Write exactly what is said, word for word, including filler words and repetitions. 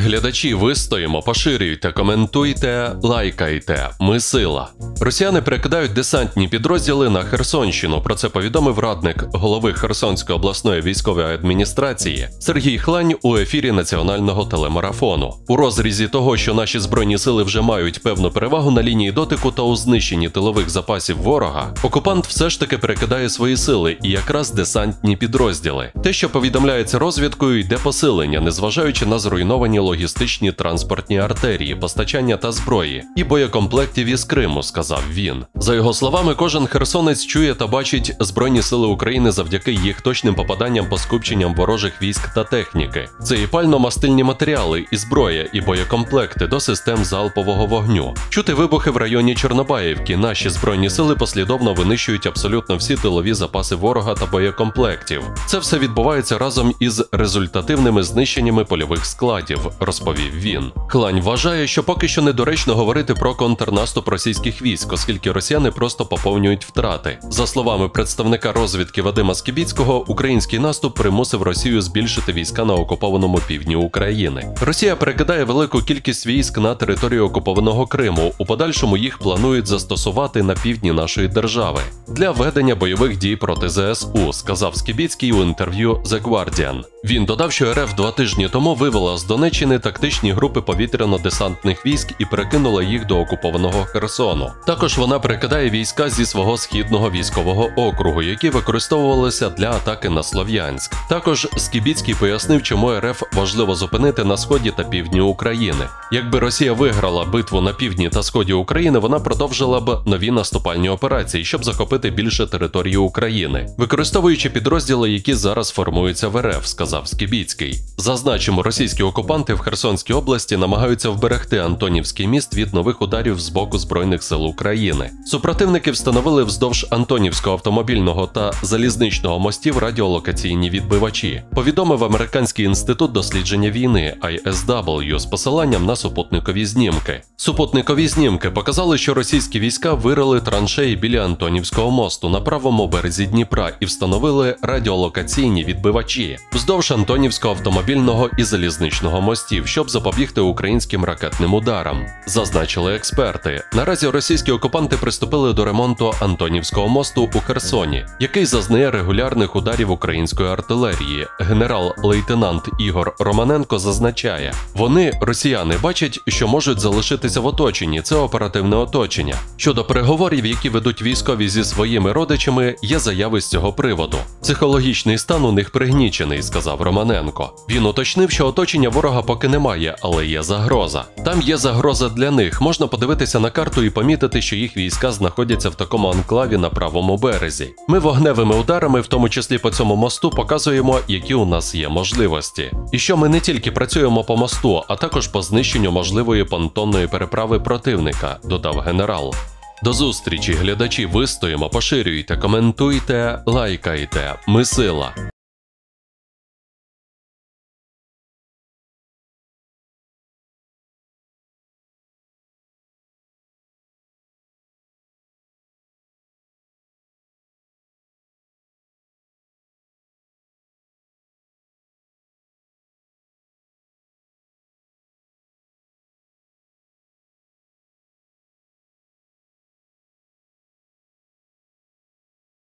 глядачі, вистоїмо, поширюйте, коментуйте, лайкайте. Ми сила. Росіяни перекидають десантні підрозділи на Херсонщину. Про це повідомив радник голови Херсонської обласної військової адміністрації Сергій Хлань у ефірі національного телемарафону. У розрізі того, що наші збройні сили вже мають певну перевагу на лінії дотику та у знищенні тилових запасів ворога, окупант все ж таки перекидає свої сили і якраз десантні підрозділи. Те, що повідомляється розвідкою, йде посилення, незважаючи на зруйновані логістичні транспортні артерії, постачання та зброї і боєкомплектів із Криму, сказав він. За його словами, кожен херсонець чує та бачить Збройні сили України завдяки їх точним попаданням по скупченням ворожих військ та техніки. Це і пально-мастильні матеріали, і зброя, і боєкомплекти до систем залпового вогню. Чути вибухи в районі Чорнобаївки. Наші Збройні сили послідовно винищують абсолютно всі тилові запаси ворога та боєкомплектів. Це все відбувається разом із результативними знищеннями польових складів, розповів він. Хлань вважає, що поки що недоречно говорити про контрнаступ російських військ, оскільки росіяни просто поповнюють втрати. За словами представника розвідки Вадима Скібіцького, український наступ примусив Росію збільшити війська на окупованому півдні України. Росія перекидає велику кількість військ на територію окупованого Криму. У подальшому їх планують застосувати на півдні нашої держави для ведення бойових дій проти зе ес у, сказав Скібіцький у інтерв'ю The Guardian. Він додав, що ер еф два тижні тому вивела з Донеччини тактичні групи повітряно-десантних військ і перекинула їх до окупованого Херсону. Також вона перекидає війська зі свого східного військового округу, які використовувалися для атаки на Слов'янськ. Також Скібіцький пояснив, чому ер еф важливо зупинити на сході та півдні України. Якби Росія виграла битву на півдні та сході України, вона продовжила б нові наступальні операції, щоб захопити більше території України, використовуючи підрозділи, які зараз формуються в ер еф, сказав Скібіцький. Зазначимо, російські окупанти в Херсонській області намагаються вберегти Антонівський міст від нових ударів з боку Збройних сил України. Супротивники встановили вздовж Антонівського автомобільного та залізничного мостів радіолокаційні відбивачі, повідомив Американський інститут дослідження війни ай ес дабл ю з посиланням на супутникові знімки. Супутникові знімки показали, що російські війська вирили траншеї біля Антонівського мосту на правому березі Дніпра і встановили радіолокаційні відбивачі вздовж Антонівського автомобільного і залізничного мостів, щоб запобігти українським ракетним ударам, зазначили експерти. Наразі російські окупанти приступили до ремонту Антонівського мосту у Херсоні, який зазнає регулярних ударів української артилерії. Генерал-лейтенант Ігор Романенко зазначає, вони, росіяни, бачать, що можуть залишитися в оточенні, це оперативне оточення. Щодо переговорів, які ведуть військові зі своїми родичами, є заяви з цього приводу. Психологічний стан у них пригнічений, сказав Романенко. Він уточнив, що оточення ворога поки немає, але є загроза. Там є загроза для них. Можна подивитися на карту і помітити, що їх війська знаходяться в такому анклаві на правому березі. Ми вогневими ударами, в тому числі по цьому мосту, показуємо, які у нас є можливості. І що ми не тільки працюємо по мосту, а також по знищенню можливої понтонної переправи противника, додав генерал. До зустрічі, глядачі, вистоїмо, поширюйте, коментуйте, лайкайте. Ми сила.